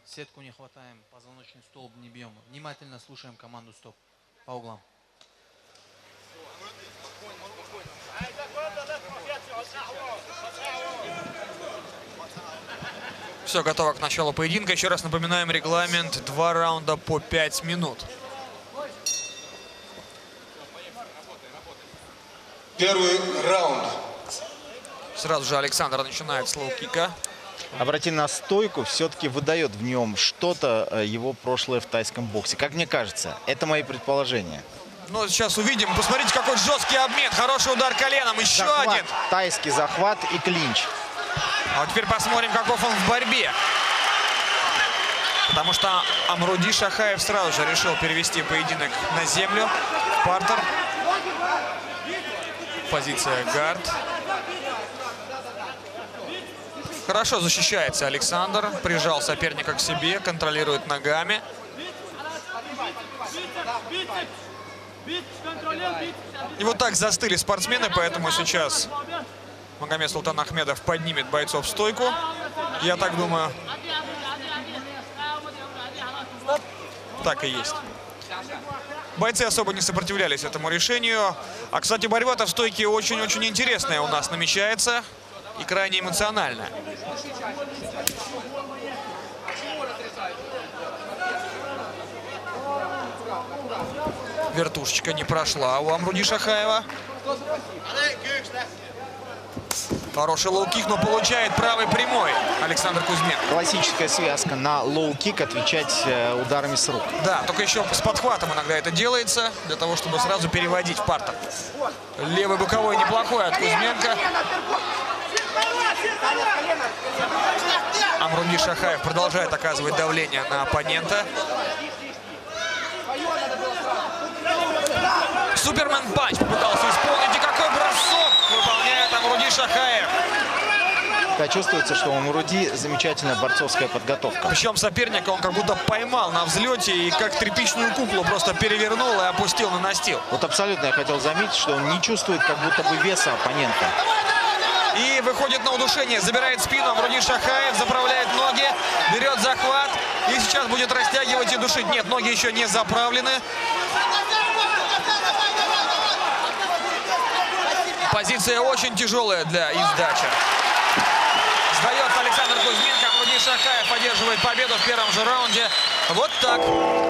Сетку не хватаем, позвоночный столб не бьем. Внимательно слушаем команду стоп по углам. Все готово к началу поединка. Еще раз напоминаем регламент: 2 раунда по 5 минут. Первый раунд. Сразу же Александр начинает с лоу-кика. Обрати на стойку, все-таки выдает в нем что-то его прошлое в тайском боксе. Как мне кажется, это мои предположения. Ну, сейчас увидим. Посмотрите, какой жесткий обмен. Хороший удар коленом. Еще Захват, один. тайский захват и клинч. А вот теперь посмотрим, каков он в борьбе. Потому что Амруди Шахаев сразу же решил перевести поединок на землю. В партер. Позиция гард. Хорошо защищается Александр. Прижал соперника к себе. Контролирует ногами. И вот так застыли спортсмены. Поэтому сейчас Магомед Султан Ахмедов поднимет бойцов в стойку. Я так думаю. Так и есть. Бойцы особо не сопротивлялись этому решению. А, кстати, борьба-то в стойке очень-очень интересная у нас намечается. И крайне эмоциональная. Вертушечка не прошла у Амруди Шахаева. Хороший лоу-кик, но получает правый прямой Александр Кузьменко. Классическая связка: на лоу-кик отвечать ударами с рук. Да, только еще с подхватом иногда это делается, для того, чтобы сразу переводить в партер. Левый боковой неплохой от Кузьменко. Амруди Шахаев продолжает оказывать давление на оппонента. Супермен панч попытался исполнить. И какой бросок выполняет Амруди Шахаев. Да, чувствуется, что у Амруди замечательная борцовская подготовка. Причем соперника он как будто поймал на взлете и как тряпичную куклу просто перевернул и опустил на настил. Вот абсолютно я хотел заметить, что он не чувствует как будто бы веса оппонента. И выходит на удушение, забирает спину Амруди Шахаев, заправляет ноги, берет захват и сейчас будет растягивать и душить. Нет, ноги еще не заправлены. Позиция очень тяжелая для издачи. Сдается Александр Кузьменко. Амруди Шахаев одерживает победу в первом же раунде. Вот так.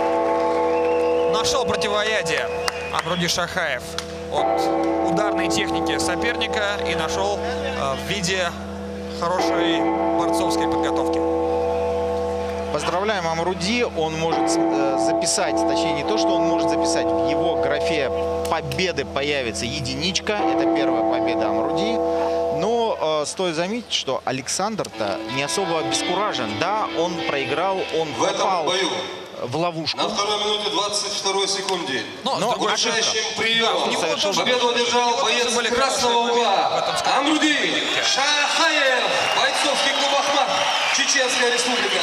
Нашел противоядие Амруди Шахаев от ударной техники соперника и нашел в виде хорошей борцовской подготовки. Поздравляем Амруди. Он может записать, точнее не то, что он может записать, в его графе победы появится единичка. Это первая победа Амруди. Но стоит заметить, что Александр-то не особо обескуражен. Да, он проиграл, он попал в ловушку. На второй минуте 22 секунде. Но решающим приемом да, победу одержал боец красного угла Амруди Шахаев, бойцовский клуб «Ахмат», Чеченская республика.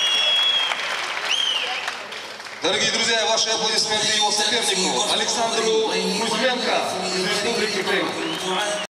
Дорогие друзья, ваши аплодисменты его сопернику Александру Кузьменко из Республики Крым.